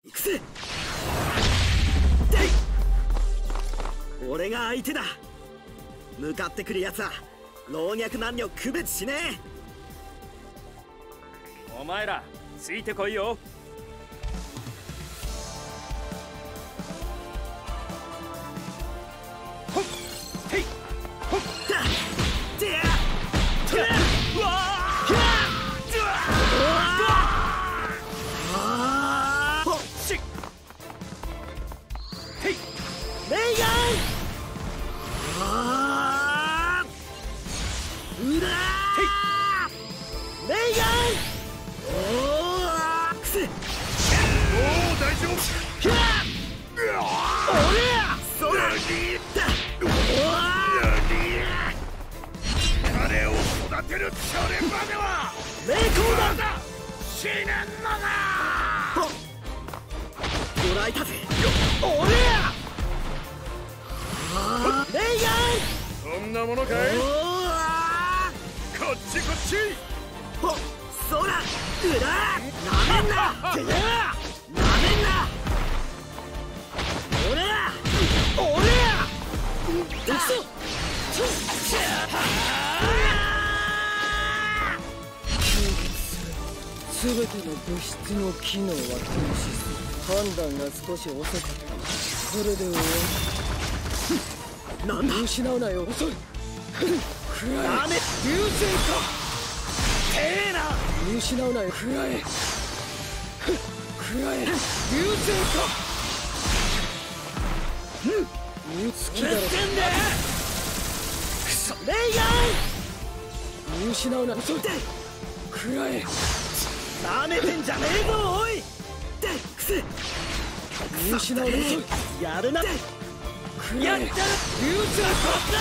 くせ。俺が相手だ。向かってくるやつは老若男女区別しねえ。 お前らついてこいよ。 全ての物質の機能は停止する。判断が少し遅かった。これで終わり。なんだ、失うなよ。遅い。食らえ。ダメ。流星か。てえな。見失うなよ。食らえ。食らえ。流星か。見つきだろ。くそ。レイヤー。見失うな。遅い。食らえ。なめてんじゃねえぞ、おい。で、くせ。見失うな。やるな。やった。流星殺だ。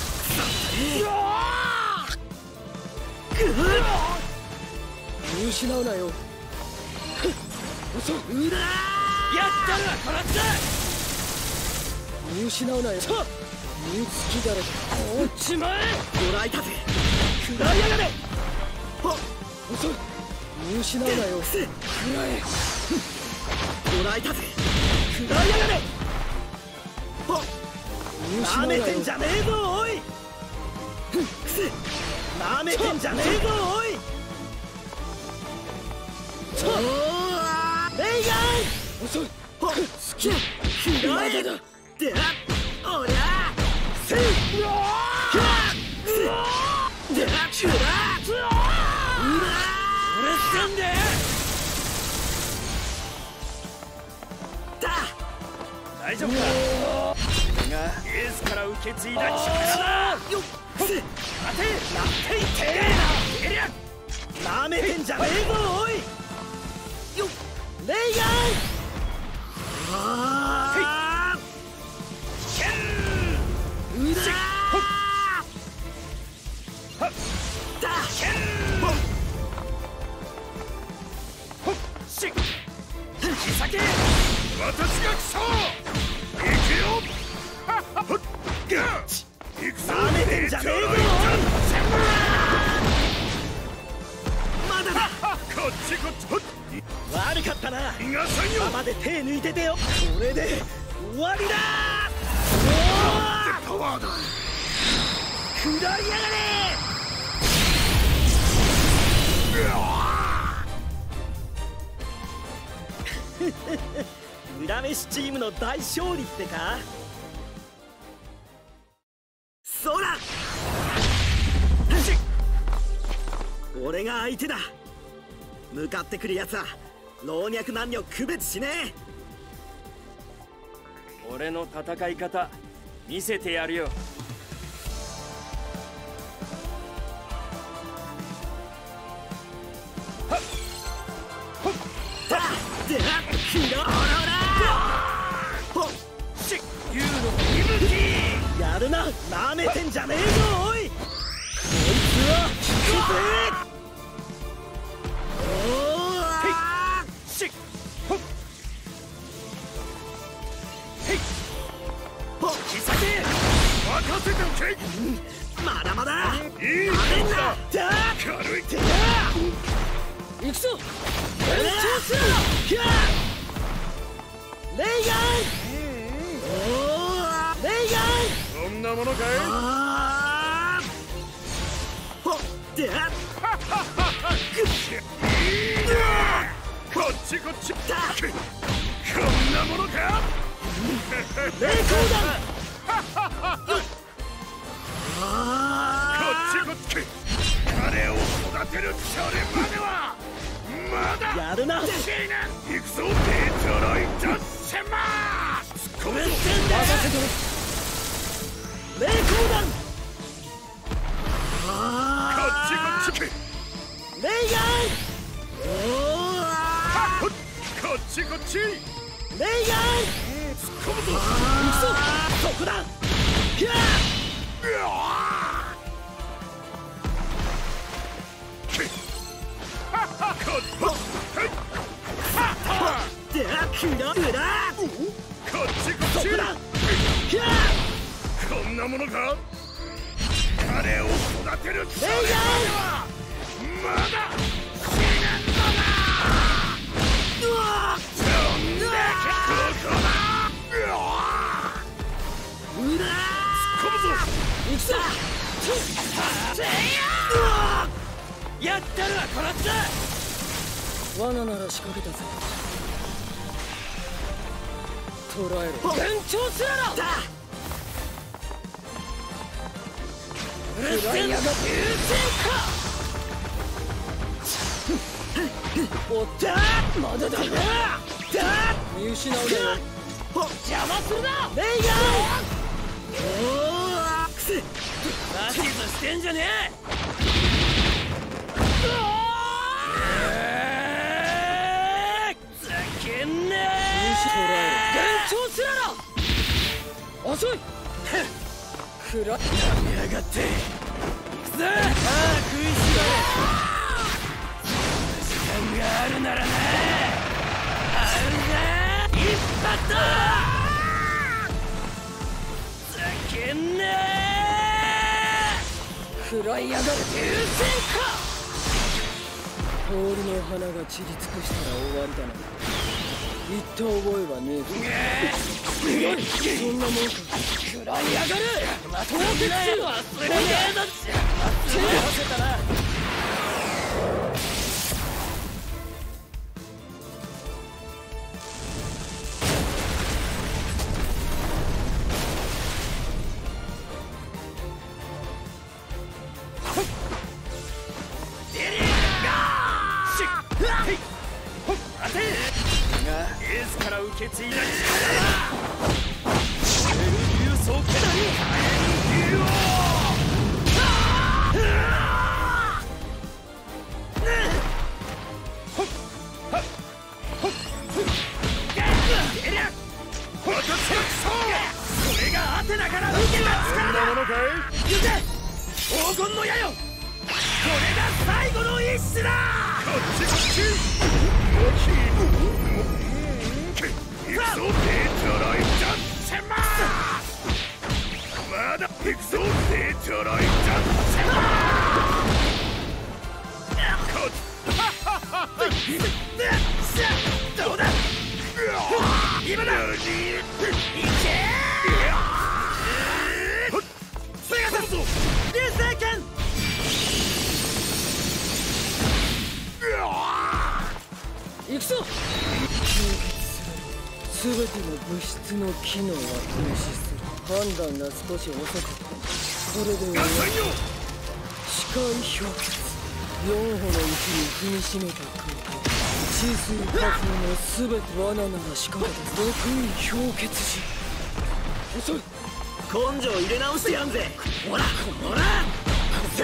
見失うなよ。遅い。うだ。やったら殺だ。見失うなよ。見つきだろ。おっちまえ。ごらいたぜ。食らいやがれ。はっ。遅い。見失うなよ。食らえ。ごらいたぜ。食らいやがれ。はっ。なめてんじゃねえぞ、おい。くせ。なめてんじゃねえぞ、おい。レイヤー。遅い。はっ。好き。食らえ。で、おりゃ。せい。うわー。で、くら。なんで大丈夫か。これがエースから受け継いだ力だ。よっ。待て。なっていてえな。なめてんじゃねえぞ、おい。よっ。レイヤー。ああ。ケン。うだ。はっ。だ。ケン。引き裂け。私が来た。行くよ。行くぞ。なめてんじゃねえぞ。まだだ。こっちこっち。悪かったな。今まで手抜いててよ。これで終わりだ。パワーだ。食らいやがれ。裏飯チームの大勝利ってか。そら。俺が相手だ。向かってくるやつは老若男女区別しねえ。 俺の戦い方見せてやるよ。 やるな。なめてんじゃねえぞ、おい。こいつは引くぜ。おーあー。しっほっへいほっ。引き裂け。任せておけ。まだまだ。いいんだ。軽い手だ。行くぞ。 レイガン。おおレイガン。 そんなものかい。 ほっでこっちこっち。こんなものか。 冷光弾。 こっちこっち。彼を育てるそれまではまだやるな。 行くぞデトロイトセマー。 これ任せてる。冷光弾。 こっちこっち。 レイガン。 こっちこっち。 レイガン。 突っ込むぞ。 行くぞ。そこだ。ひゃでらくらくら。 こっちこっち。 ひゃこんなものか。彼を育てるそれまではまだ死ぬのだ。飛んでここだ。 うら突っ込むぞ。 行くぞ。 やったるわこのつ。 罠なら仕掛けたぜ。捕らえろ。幻聴すらろ。 うるせえんだ。 おったまだだ。見失うなよ。邪魔するな。レイガン。おおくせ。 マシズしてんじゃねえ。ざけんなー。 幻聴すらろ。遅い。くらやめやがって。行くぞ。食いしばれ。時間があるならな。あるぜ。一発だ。ざけんなー。 食らいやがる。 優先か。 氷の花が散り尽くしたら終わりだな。言った覚えはねえぞ。そんなもんか。食らいやがる。 凍結するわ。忘れねえだっち。 手をはせたな。 エースから受け継いだ力だ。流走剣これがアテナから受けた力だ。行け黄金の矢よ。これが最後の一種だ。 こっちこっち。行くぞデトロイトセマー。まだ行くぞデトロイトセマー。どうだ。今だ。いけ。セガサス流星剣。 行くぞ。すべての物質の機能は停止する。判断が少し遅かった。それでガサンよ。 視界氷結。4歩のうちに踏みしめた空気。地水火風のすべて罠なら仕掛けた。極意氷結時。遅い。根性入れ直してやんぜ。ほらほら。せい。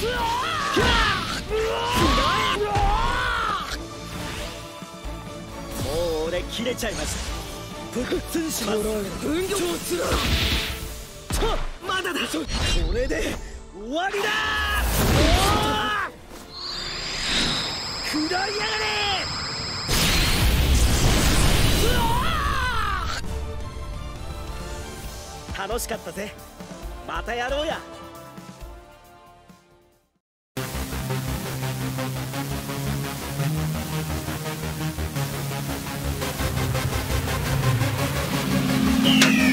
もう俺切れちゃいました。復活します。分業する。まだだ。これで終わりだ。食らいやがれ。楽しかったぜ。またやろうや。 だ